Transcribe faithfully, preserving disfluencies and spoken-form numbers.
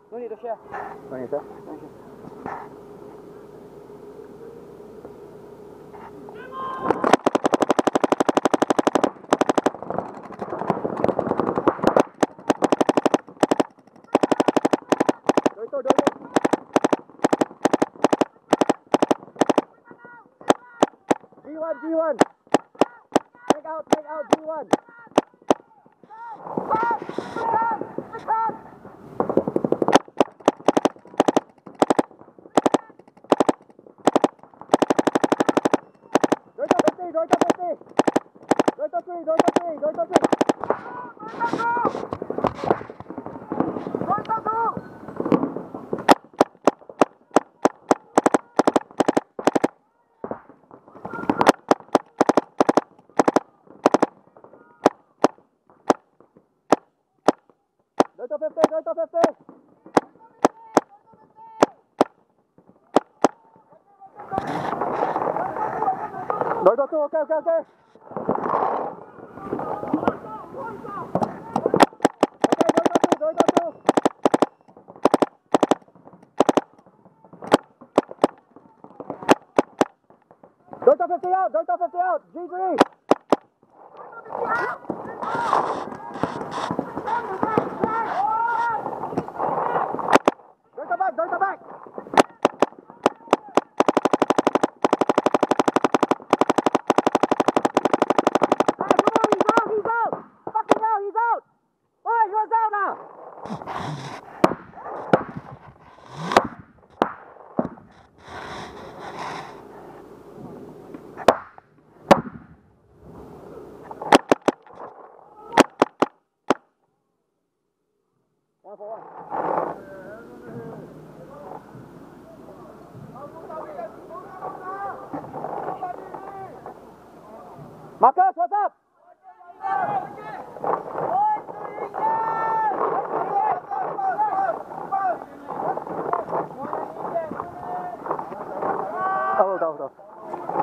No need to share. No need, sir. Go, go, go. G one, G one. Take out, take out, G one. Door to fifty. Door to three, door to three, door to three. Door to two. Door to fifty, door to fifty. Door to two, okay, okay, okay. Door to fifty out, door to fifty out, G three. Door to back, door to back. Ah, come on, he's out, he's out. Fucking hell, he's out. Boy, he was out now. One for one. Marcus, what's up? Hold on, hold on.